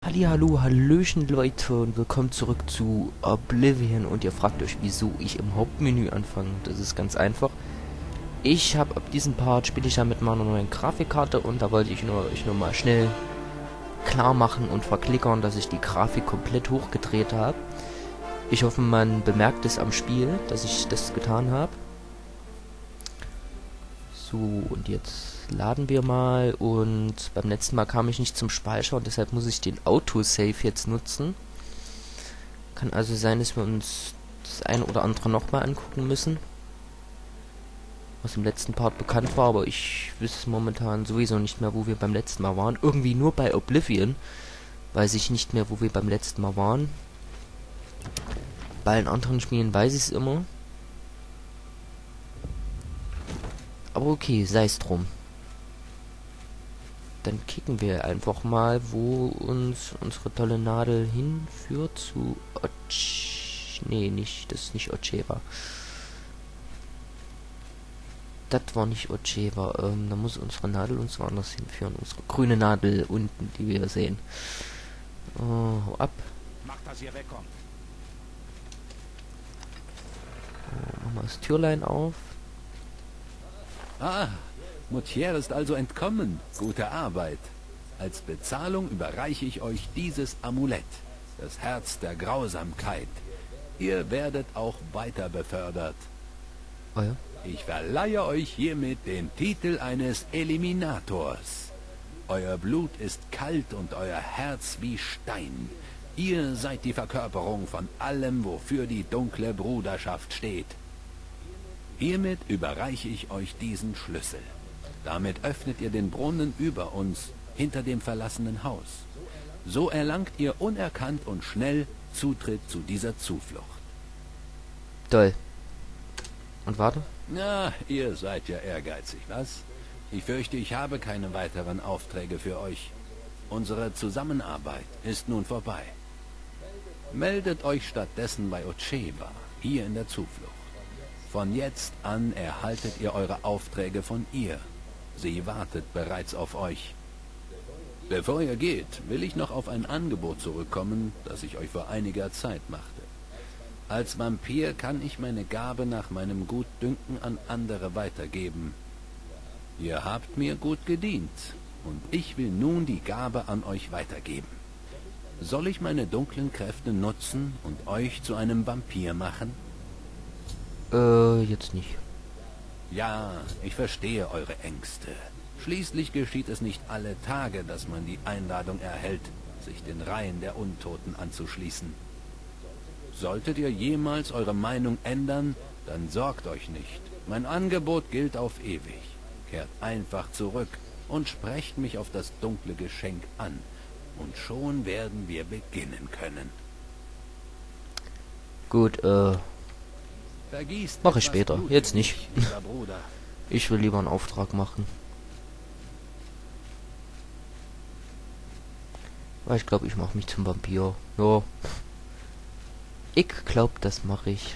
Hallihallo, hallöchen Leute und willkommen zurück zu Oblivion und ihr fragt euch, wieso ich im Hauptmenü anfange. Das ist ganz einfach. Ich habe ab diesem Part spiele ich ja mit meiner neuen Grafikkarte und da wollte ich nur mal schnell klar machen und verklickern, dass ich die Grafik komplett hochgedreht habe. Ich hoffe, man bemerkt es am Spiel, dass ich das getan habe. So, und jetzt laden wir mal, und beim letzten Mal kam ich nicht zum Speichern, deshalb muss ich den Autosave jetzt nutzen. Kann also sein, dass wir uns das eine oder andere nochmal angucken müssen, was im letzten Part bekannt war, aber ich wüsste momentan sowieso nicht mehr, wo wir beim letzten Mal waren. Irgendwie nur bei Oblivion weiß ich nicht mehr, wo wir beim letzten Mal waren. Bei allen anderen Spielen weiß ich es immer. Aber okay, sei es drum. Dann kicken wir einfach mal, wo uns unsere tolle Nadel hinführt. Zu Nee, nicht, das ist nicht Ocheva. Das war nicht Ocheva. Da muss unsere Nadel uns woanders hinführen. Unsere grüne Nadel unten, die wir sehen. Hau ab. Macht, dass ihr wegkommt. Machen wir das Türlein auf. Ah, Moutier ist also entkommen. Gute Arbeit. Als Bezahlung überreiche ich euch dieses Amulett, das Herz der Grausamkeit. Ihr werdet auch weiter befördert. Oh ja. Ich verleihe euch hiermit den Titel eines Eliminators. Euer Blut ist kalt und euer Herz wie Stein. Ihr seid die Verkörperung von allem, wofür die dunkle Bruderschaft steht. Hiermit überreiche ich euch diesen Schlüssel. Damit öffnet ihr den Brunnen über uns, hinter dem verlassenen Haus. So erlangt ihr unerkannt und schnell Zutritt zu dieser Zuflucht. Toll. Und warte. Na, ihr seid ja ehrgeizig, was? Ich fürchte, ich habe keine weiteren Aufträge für euch. Unsere Zusammenarbeit ist nun vorbei. Meldet euch stattdessen bei Ocheva, hier in der Zuflucht. Von jetzt an erhaltet ihr eure Aufträge von ihr. Sie wartet bereits auf euch. Bevor ihr geht, will ich noch auf ein Angebot zurückkommen, das ich euch vor einiger Zeit machte. Als Vampir kann ich meine Gabe nach meinem Gutdünken an andere weitergeben. Ihr habt mir gut gedient, und ich will nun die Gabe an euch weitergeben. Soll ich meine dunklen Kräfte nutzen und euch zu einem Vampir machen? Jetzt nicht. Ja, ich verstehe eure Ängste. Schließlich geschieht es nicht alle Tage, dass man die Einladung erhält, sich den Reihen der Untoten anzuschließen. Solltet ihr jemals eure Meinung ändern, dann sorgt euch nicht. Mein Angebot gilt auf ewig. Kehrt einfach zurück und sprecht mich auf das dunkle Geschenk an. Und schon werden wir beginnen können. Gut, Vergießt mach ich etwas später. Blut Jetzt in nicht. mich, lieber Bruder. Ich will lieber einen Auftrag machen. Weil ich glaube, ich mache mich zum Vampir. Ja. Ich glaube, das mache ich.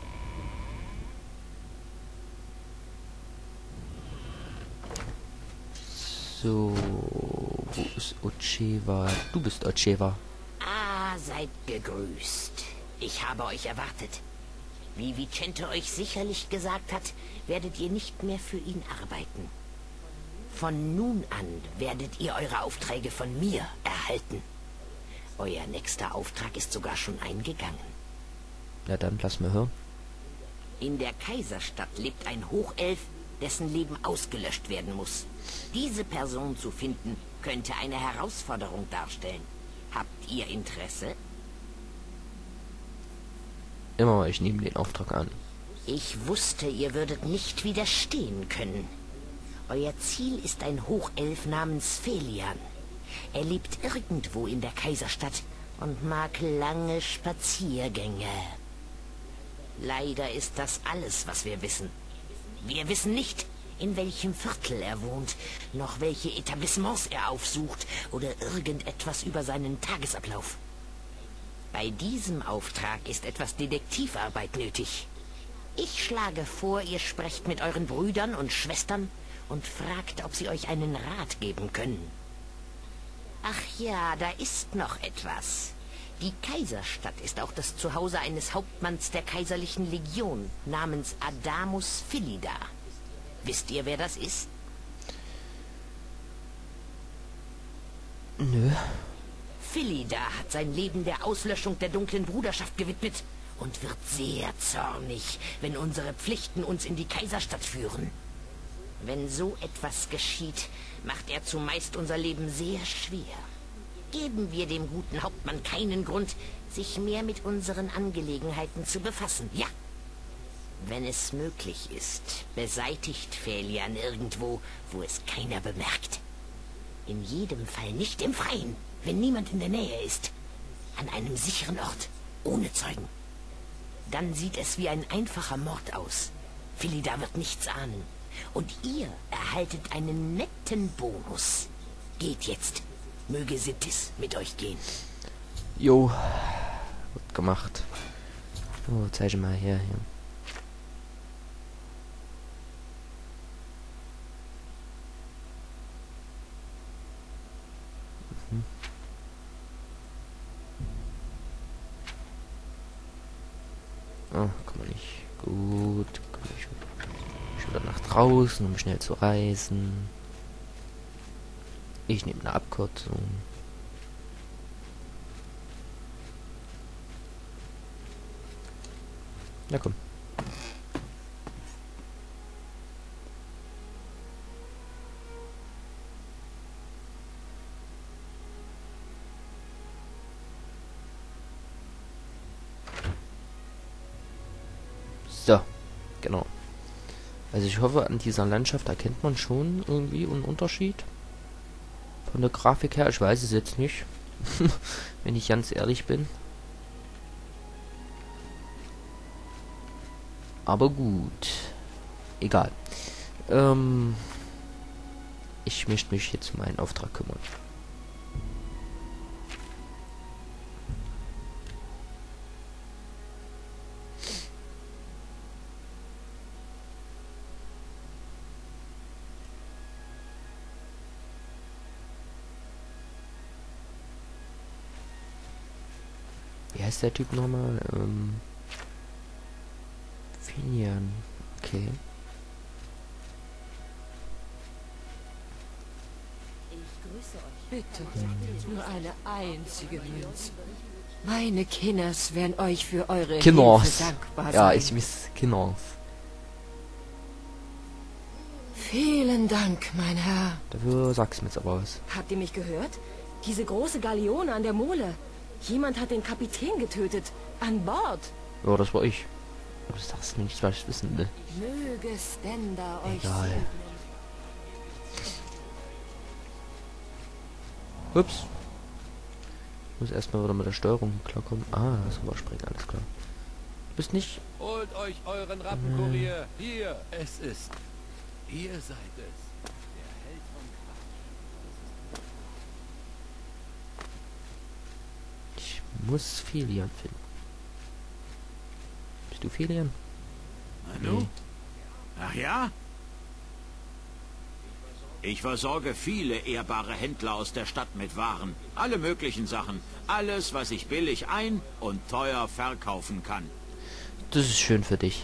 So, wo ist Ocheva? Du bist Ocheva. Ah, seid gegrüßt. Ich habe euch erwartet. Wie Vicente euch sicherlich gesagt hat, werdet ihr nicht mehr für ihn arbeiten. Von nun an werdet ihr eure Aufträge von mir erhalten. Euer nächster Auftrag ist sogar schon eingegangen. Ja, dann lass mir hören. In der Kaiserstadt lebt ein Hochelf, dessen Leben ausgelöscht werden muss. Diese Person zu finden, könnte eine Herausforderung darstellen. Habt ihr Interesse? Immer, ich nehme den Auftrag an. Ich wusste, ihr würdet nicht widerstehen können. Euer Ziel ist ein Hochelf namens Felian. Er lebt irgendwo in der Kaiserstadt und mag lange Spaziergänge. Leider ist das alles, was wir wissen. Wir wissen nicht, in welchem Viertel er wohnt, noch welche Etablissements er aufsucht oder irgendetwas über seinen Tagesablauf. Bei diesem Auftrag ist etwas Detektivarbeit nötig. Ich schlage vor, ihr sprecht mit euren Brüdern und Schwestern und fragt, ob sie euch einen Rat geben können. Ach ja, da ist noch etwas. Die Kaiserstadt ist auch das Zuhause eines Hauptmanns der kaiserlichen Legion namens Adamus Philida. Wisst ihr, wer das ist? Nö. Philida hat sein Leben der Auslöschung der dunklen Bruderschaft gewidmet und wird sehr zornig, wenn unsere Pflichten uns in die Kaiserstadt führen. Wenn so etwas geschieht, macht er zumeist unser Leben sehr schwer. Geben wir dem guten Hauptmann keinen Grund, sich mehr mit unseren Angelegenheiten zu befassen. Ja, wenn es möglich ist, beseitigt Felian irgendwo, wo es keiner bemerkt. In jedem Fall nicht im Freien, wenn niemand in der Nähe ist. An einem sicheren Ort, ohne Zeugen. Dann sieht es wie ein einfacher Mord aus. Philida wird nichts ahnen. Und ihr erhaltet einen netten Bonus. Geht jetzt. Möge Sittis mit euch gehen. Jo. Wird gemacht. Oh, zeige mal her hier. Oh, kann man nicht. Gut. Kann ich wieder nach draußen, um schnell zu reisen. Ich nehme eine Abkürzung. Na komm. So, genau. Also ich hoffe, an dieser Landschaft erkennt man schon irgendwie einen Unterschied. Von der Grafik her, ich weiß es jetzt nicht. Wenn ich ganz ehrlich bin. Aber gut. Egal. Ich möchte mich jetzt um meinen Auftrag kümmern. Wie heißt der Typ nochmal? Finian. Okay. Bitte, nur eine einzige Münze. Meine Kinders werden euch für eure Kinders. Hilfe dankbar sein. Ja, ich weiß Kinders. Vielen Dank, mein Herr. Dafür sagst du mir jetzt aber was. Habt ihr mich gehört? Diese große Galeone an der Mole. Jemand hat den Kapitän getötet. An Bord. Ja, das war ich. Aber das darfst du mir nicht, was ich wissen will. Möge Stenda euch Egal. segnen. Ups. Ich muss erstmal wieder mit der Steuerung klarkommen. Ah, das überspringen, alles klar. Du bist nicht... Holt euch euren Rappenkurier. Hier, es ist. Ihr seid es. Der Held von Quatsch. Ich muss Felian finden. Bist du Felian? Hallo? Ach ja? Ich versorge viele ehrbare Händler aus der Stadt mit Waren. Alle möglichen Sachen. Alles, was ich billig ein- und teuer verkaufen kann. Das ist schön für dich.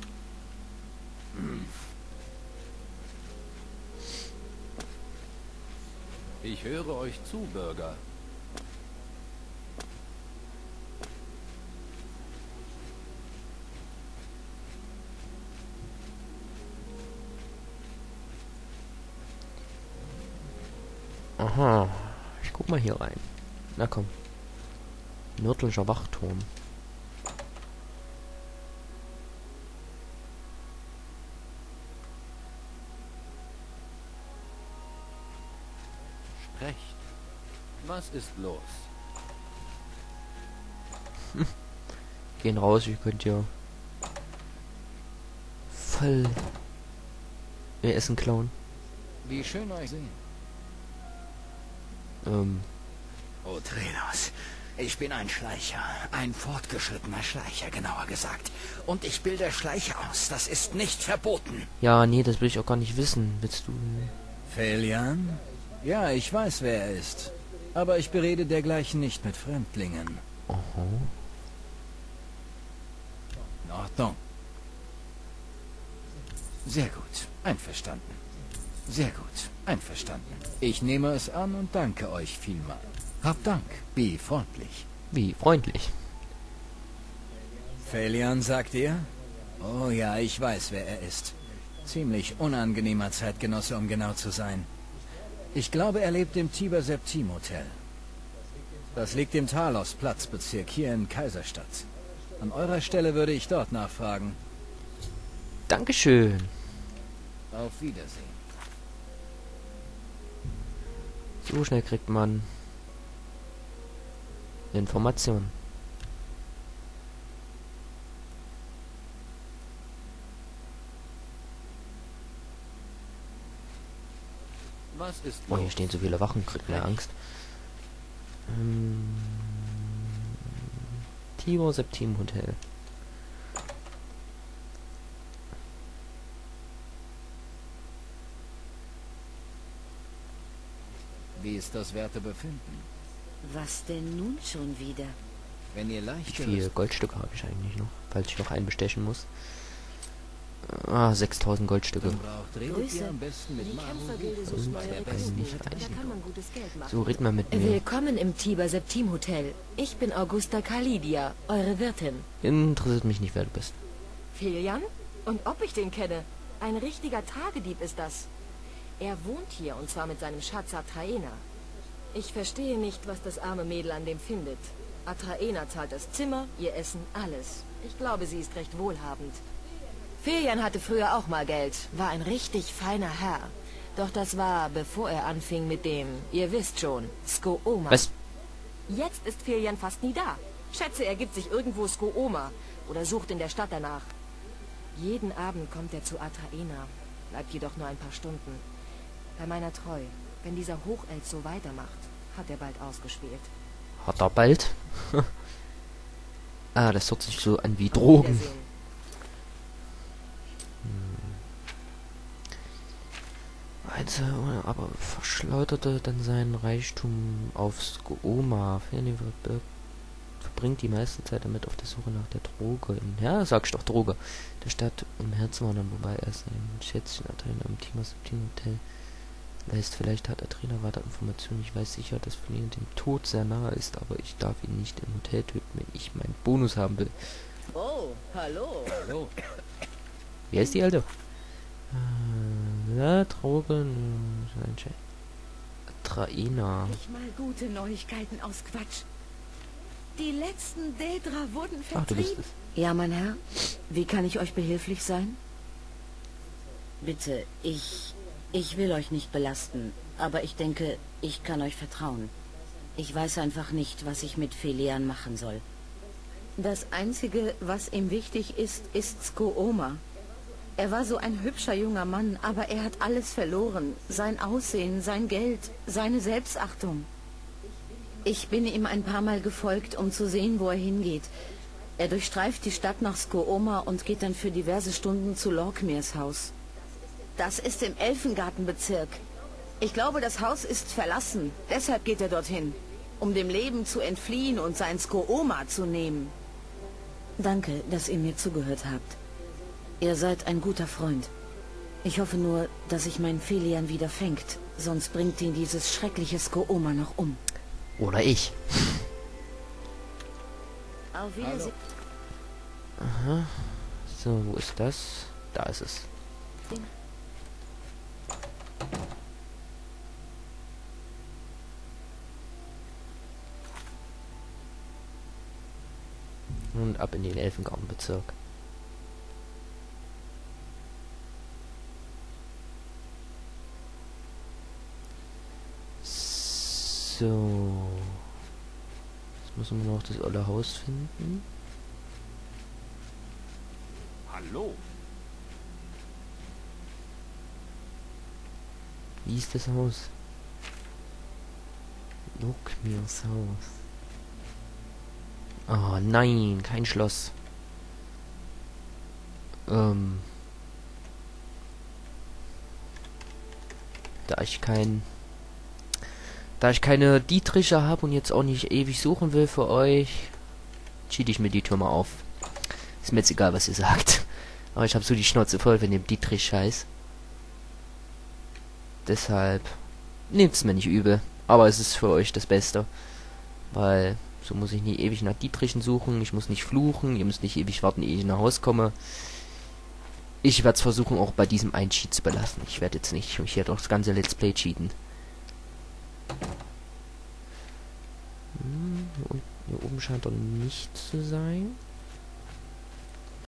Ich höre euch zu, Bürger. Aha. Ich guck mal hier rein. Na komm. Nördlicher Wachturm. Sprecht. Was ist los? Gehen raus, ihr könnt ja voll ihr Essen klauen. Wie schön euch sehen. Oh, Trenos. Ich bin ein Schleicher. Ein fortgeschrittener Schleicher, genauer gesagt. Und ich bilde Schleicher aus. Das ist nicht verboten. Ja, nee, das will ich auch gar nicht wissen. Willst du... Felian? Ja, ich weiß, wer er ist. Aber ich berede dergleichen nicht mit Fremdlingen. Aha. In Ordnung. Sehr gut. Einverstanden. Sehr gut. Einverstanden. Ich nehme es an und danke euch vielmal. Habt Dank. Wie freundlich. Wie freundlich. Felian, sagt ihr? Oh ja, ich weiß, wer er ist. Ziemlich unangenehmer Zeitgenosse, um genau zu sein. Ich glaube, er lebt im Tiber Septim Hotel. Das liegt im Talos-Platzbezirk hier in Kaiserstadt. An eurer Stelle würde ich dort nachfragen. Dankeschön. Auf Wiedersehen. So schnell kriegt man Informationen. Was ist Oh, hier los? stehen so viele Wachen, kriegt mir Angst. Tiber Septim Hotel. Wie ist das Wertebefinden? Was denn nun schon wieder? Wenn ihr Wie leicht viele Goldstücke habe ich eigentlich noch, falls ich noch einen bestechen muss? Ah, 6000 Goldstücke. braucht, redet ihr am besten mit Die Maru. Kämpfergilde sucht neue der Rekruten. kann nicht Da reichen. kann man gutes Geld machen. So, red mal mit mir. Willkommen im Tiber Septim Hotel. Ich bin Augusta Kalidia, eure Wirtin. Interessiert mich nicht, wer du bist. Filian? Und ob ich den kenne? Ein richtiger Tagedieb ist das. Er wohnt hier, und zwar mit seinem Schatz Atraena. Ich verstehe nicht, was das arme Mädel an dem findet. Atraena zahlt das Zimmer, ihr Essen, alles. Ich glaube, sie ist recht wohlhabend. Filian hatte früher auch mal Geld, war ein richtig feiner Herr. Doch das war, bevor er anfing mit dem, ihr wisst schon, Skooma. Was? Jetzt ist Filian fast nie da. Schätze, er gibt sich irgendwo Skooma oder sucht in der Stadt danach. Jeden Abend kommt er zu Atraena, bleibt jedoch nur ein paar Stunden. Bei meiner Treu, wenn dieser Hochelf so weitermacht, hat er bald ausgespielt. Hat er bald? Ah, das hört sich so an wie Drogen. Wiedersehen. Also, aber verschleuderte dann seinen Reichtum auf Skooma. Verbringt die meiste Zeit damit auf der Suche nach der Droge. Ja, sag ich doch, Droge. Der Stadt umherzuwandern, wobei er sein Schätzchen Atraena im Tiber Septim Hotel lässt. Vielleicht hat Atraena weiter Informationen. Ich weiß sicher, dass von ihm dem Tod sehr nahe ist, aber ich darf ihn nicht im Hotel töten, wenn ich meinen Bonus haben will. Oh, hallo. Hallo. Wie heißt die Alte? Drogen. Atraena. Ich mal gute Neuigkeiten aus Quatsch. Die letzten Daedra wurden Ach, du bist vertrieben. es. Ja, mein Herr. Wie kann ich euch behilflich sein? Bitte, ich will euch nicht belasten, aber ich denke, ich kann euch vertrauen. Ich weiß einfach nicht, was ich mit Felian machen soll. Das Einzige, was ihm wichtig ist, ist Skooma. Er war so ein hübscher junger Mann, aber er hat alles verloren. Sein Aussehen, sein Geld, seine Selbstachtung. Ich bin ihm ein paar Mal gefolgt, um zu sehen, wo er hingeht. Er durchstreift die Stadt nach Skooma und geht dann für diverse Stunden zu Lorkmirs Haus. Das ist im Elfengartenbezirk. Ich glaube, das Haus ist verlassen. Deshalb geht er dorthin, um dem Leben zu entfliehen und sein Skooma zu nehmen. Danke, dass ihr mir zugehört habt. Ihr seid ein guter Freund. Ich hoffe nur, dass sich mein Felian wieder fängt. Sonst bringt ihn dieses schreckliche Skooma noch um. Oder ich. Auf Wiedersehen. Aha. So, wo ist das? Da ist es. Und ab in den Elfengartenbezirk. So. Jetzt müssen wir noch das olle Haus finden. Hallo? Wie ist das Haus? Lorkmirs Haus. Oh nein, kein Schloss. Da ich kein Da ich keine Dietriche habe und jetzt auch nicht ewig suchen will für euch, cheat ich mir die Tür mal auf. Ist mir jetzt egal, was ihr sagt. Aber ich habe so die Schnauze voll von dem Dietrich-Scheiß. Deshalb nehmt's mir nicht übel. Aber es ist für euch das Beste. Weil so muss ich nie ewig nach Dietrichen suchen. Ich muss nicht fluchen. Ihr müsst nicht ewig warten, ehe ich nach Hause komme. Ich werde es versuchen, auch bei diesem einen Cheat zu belassen. Ich werde jetzt nicht hier das ganze Let's Play cheaten. Und hier oben scheint er nicht zu sein.